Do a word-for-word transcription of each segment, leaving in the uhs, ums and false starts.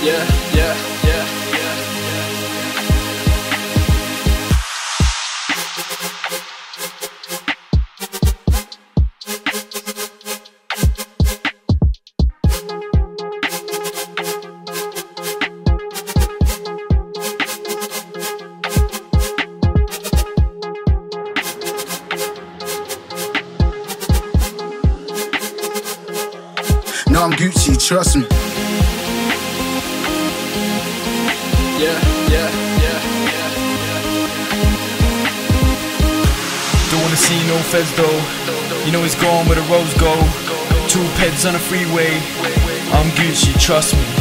Yeah, yeah, yeah, yeah, No, I'm Gucci, trust me. yeah, yeah, yeah, yeah. Don't wanna see no feds though. You know he's gone where the roads go. Two peds on a freeway. I'm Gucci, trust me.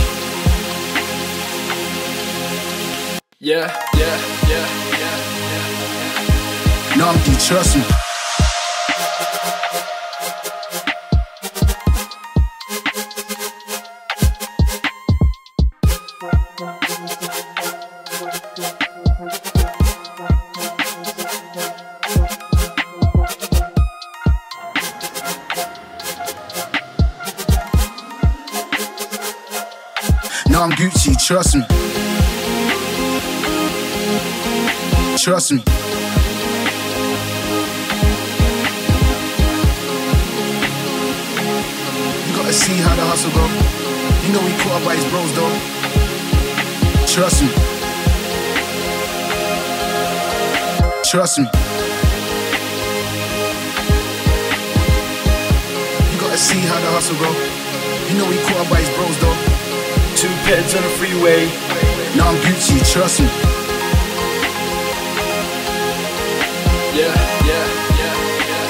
Yeah, yeah, yeah, yeah, yeah. No, I'm D, trust me. No, I'm Gucci, trust me. Trust me. You gotta see how the hustle go. You know he caught up by his bros though. Trust me. Trust me. You gotta see how the hustle go. You know he caught up by his bros though. Two peds on a freeway. No, I'm Gucci, trust me. Yeah, yeah, yeah, yeah,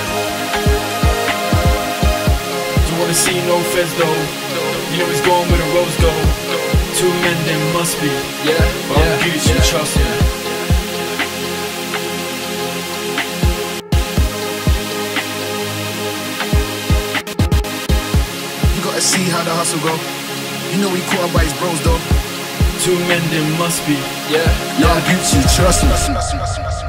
Don't wanna see no feds though. You know he's gone where the roads go. Two men there must be. yeah, But I'm yeah, Gucci, yeah, trust me. You gotta see how the hustle go. You know he caught up by his bros though. Two men there must be. yeah, No, yeah. I'm Gucci, trust me.